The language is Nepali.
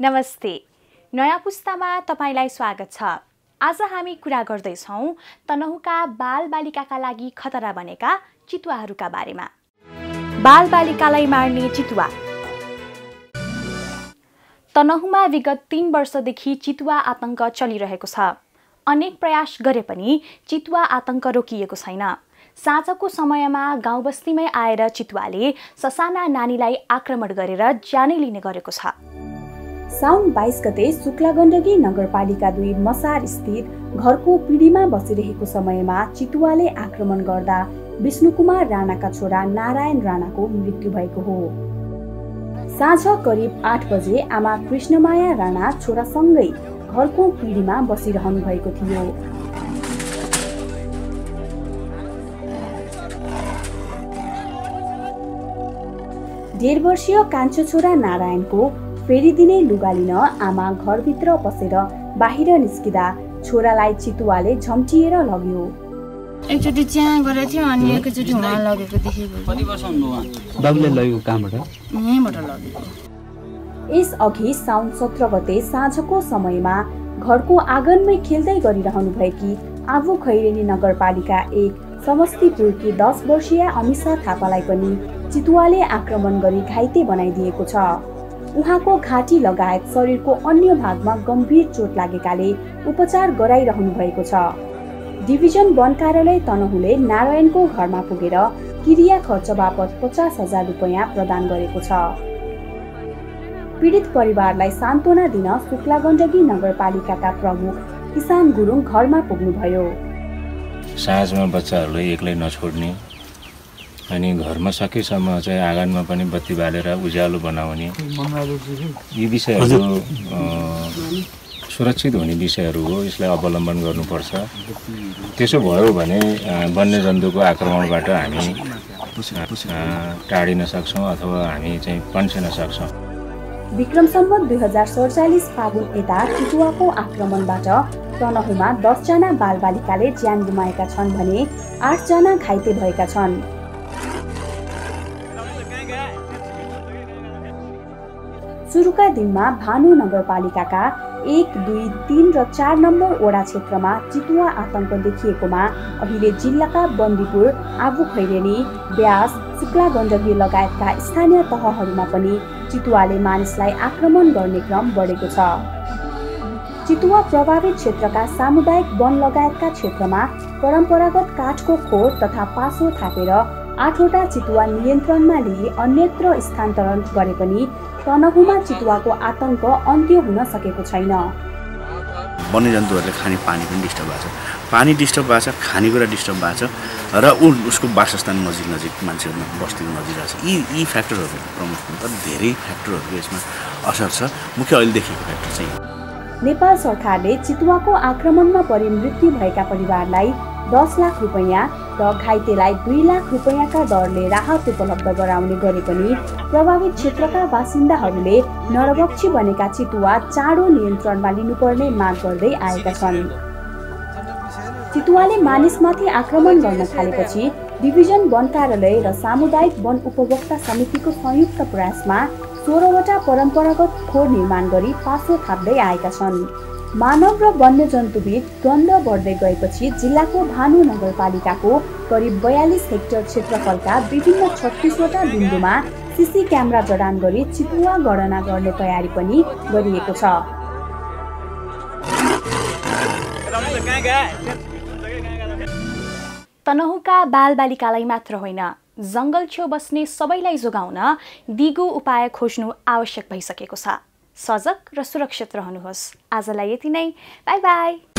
नमस्ते। नयाँ पुस्तामा तपाईलाई स्वागत छ। आज हामी कुरा गर्दैछौँ तनहुँका बालबालिकाका लागि खतरा बनेका चितुवाहरूका बारेमा। बालबालिकालाई मार्ने चितुवा। तनहुँमा विगत 3 वर्षदेखि चितुवा आतंक चलिरहेको छ। अनेक प्रयास गरे पनि चितुवा आतंक रोकिएको छैन। साँझको समयमा गाउँबस्तीमै आएर चितुवाले ससाना नानीलाई आक्रमण गरेर ज्यानै लिने गरेको छ। साउन 22 गते शुक्लागण्डकी नगरपालिका 2 मसार स्थित घरको पिँढीमा बसिरहेको समयमा चितुवाले आक्रमण गर्दा विष्णुकुमार राणाका छोरा नारायण राणाको मृत्यु भएको हो। साँझ करिब 8 बजे आमा कृष्णमाया राणा छोरासँगै घरको पिँढीमा बसिरहनु भएको थियो। डेढ वर्षीय कान्छो छोरा नारायणको फेरि दिने लुगा लिन आमा घरभित्र पसेर बाहिर निस्किँदा छोरालाई चितुवाले झम्टिएर लग्यो। एकचोटि च्याँ गरेको थियो अनि एकचोटि उहाँ लगेको देखेको। कति वर्ष हुनुभयो? बाबुले लगेको कहाँबाट? यहीँबाट लगेको। यस अघि साउन 17 गते साँझको समयमा घरको आँगनमै खेल्दै गरिरहनु भएकी आफू खैरेनी नगरपालिका 1 समष्टिपुरकी 10 वर्षीय अमिषा थापालाई पनि चितुवाले आक्रमण गरी घाइते बनाइदिएको छ। उहाँको घाँटी लगायत शरीरको अन्य भागमा गम्भीर चोट लागेकाले उपचार गराइरहनु भएको छ। डिभिजन वन कार्यालय तनहुँले नारायणको घरमा पुगेर क्रिया खर्च बापत 50,000 रुपैयाँ प्रदान गरेको छ। पीडित परिवारलाई सान्त्वना दिन शुक्लागण्डकी नगरपालिकाका प्रमुख किसान गुरुङ घरमा पुग्नुभयो। साँझमा बच्चाहरूलाई एक्लै नछोड्ने अनि घरमा सकेसम्म चाहिँ आँगनमा पनि बत्ती बालेर उज्यालो बनाउने यी विषयहरू सुरक्षित हुने विषयहरू हो। यसलाई अवलम्बन गर्नुपर्छ। त्यसो भयो भने वन्यजन्तुको आक्रमणबाट हामी टाढिन सक्छौँ अथवा हामी चाहिँ पन्सिन सक्छौँ। विक्रम सम्वत 2047 फागुन यता चितुवाको आक्रमणबाट तनहुँमा 10 जना बालबालिकाले ज्यान गुमाएका छन् भने 8 जना घाइते भएका छन्। सुरुका दिनमा भानु नगरपालिकाका 1, 2, 3 र 4 नम्बर वडा क्षेत्रमा चितुवा आतंक देखिएकोमा अहिले जिल्लाका बन्दीपुर, आफू खैरेनी, ब्यास, शुक्लागण्डकी लगायतका स्थानीय तहहरूमा पनि चितुवाले मानिसलाई आक्रमण गर्ने क्रम बढेको छ। चितुवा प्रभावित क्षेत्रका सामुदायिक वन लगायतका क्षेत्रमा परम्परागत काठको खोर तथा पासो थापेर 8वटा चितुवा नियन्त्रणमा लिए अन्यत्र स्थानान्तरण गरे पनि तनहुँमा चितुवाको आतंक अन्त्य हुन सकेको छैन। वन्यजन्तुहरूले खाने पानी पनि डिस्टर्ब भएको छ, पानी डिस्टर्ब भएको छ, खानेकुरा डिस्टर्ब भएको छ र उसको वासस्थान नजिक मान्छेहरू बस्तीको नजिक रहेछ। यी फ्याक्टरहरू प्रमुख तर धेरै फ्याक्टरहरूको यसमा असर छ। मुख्य अहिले देखेको फ्याक्टर चाहिँ नेपाल सरकारले चितुवाको आक्रमणमा परि मृत्यु भएका परिवारलाई 10 लाख रुपैयाँ र घाइतेलाई 2 लाख रुपैयाँका दरले राहत उपलब्ध गराउने गरे पनि प्रभावित क्षेत्रका बासिन्दाहरूले नरभक्षी बनेका चितुवा चाँडो नियन्त्रणमा लिनुपर्ने माग गर्दै आएका छन्। चितुवाले मानिसमाथि आक्रमण गर्न थालेपछि डिभिजन वन कार्यालय र सामुदायिक वन उपभोक्ता समितिको संयुक्त प्रयासमा 16वटा परम्परागत खोर निर्माण गरी पासो थाप्दै आएका छन्। मानव र वन्यजन्तुबीच द्वन्द्व बढ्दै गएपछि जिल्लाको भानु नगरपालिकाको करिब 42 हेक्टर क्षेत्रफलका विभिन्न 36वटा बिन्दुमा सीसी क्यामेरा जडान गरी चितुवा गणना गर्ने तयारी पनि गरिएको छ। तनहुँका बालबालिकालाई मात्र होइन, जङ्गल छेउ बस्ने सबैलाई जोगाउन दिगो उपाय खोज्नु आवश्यक भइसकेको छ। सजग र सुरक्षित रहनुहोस्। आजलाई यति नै। Bye by.